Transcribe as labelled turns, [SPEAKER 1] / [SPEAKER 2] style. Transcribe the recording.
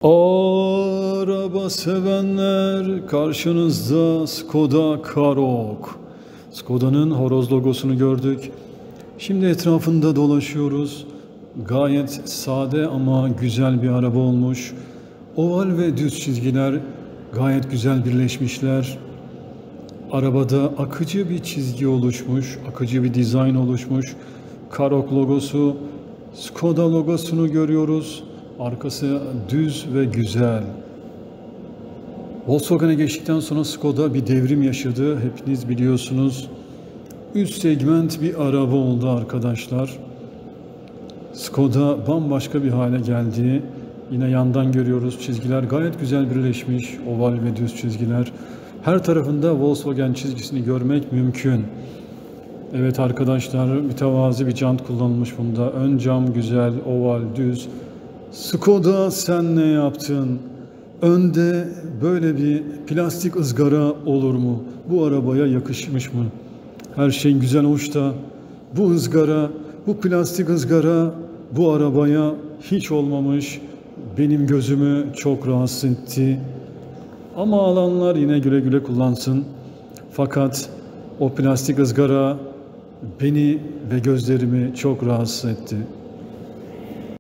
[SPEAKER 1] Araba sevenler, karşınızda Skoda Karoq. Skoda'nın horoz logosunu gördük. Şimdi etrafında dolaşıyoruz. Gayet sade ama güzel bir araba olmuş. Oval ve düz çizgiler gayet güzel birleşmişler. Arabada akıcı bir çizgi oluşmuş, akıcı bir dizayn oluşmuş. Karoq logosu, Skoda logosunu görüyoruz. Arkası düz ve güzel. Volkswagen'e geçtikten sonra Skoda bir devrim yaşadı. Hepiniz biliyorsunuz. Üst segment bir araba oldu arkadaşlar. Skoda bambaşka bir hale geldi. Yine yandan görüyoruz, çizgiler gayet güzel birleşmiş. Oval ve düz çizgiler. Her tarafında Volkswagen çizgisini görmek mümkün. Evet arkadaşlar, mütevazi bir jant kullanılmış bunda. Ön cam güzel, oval, düz. Skoda, sen ne yaptın? Önde böyle bir plastik ızgara olur mu? Bu arabaya yakışmış mı? Her şey güzel, hoş da bu ızgara, bu plastik ızgara bu arabaya hiç olmamış. Benim gözümü çok rahatsız etti. Ama alanlar yine güle güle kullansın. Fakat o plastik ızgara beni ve gözlerimi çok rahatsız etti.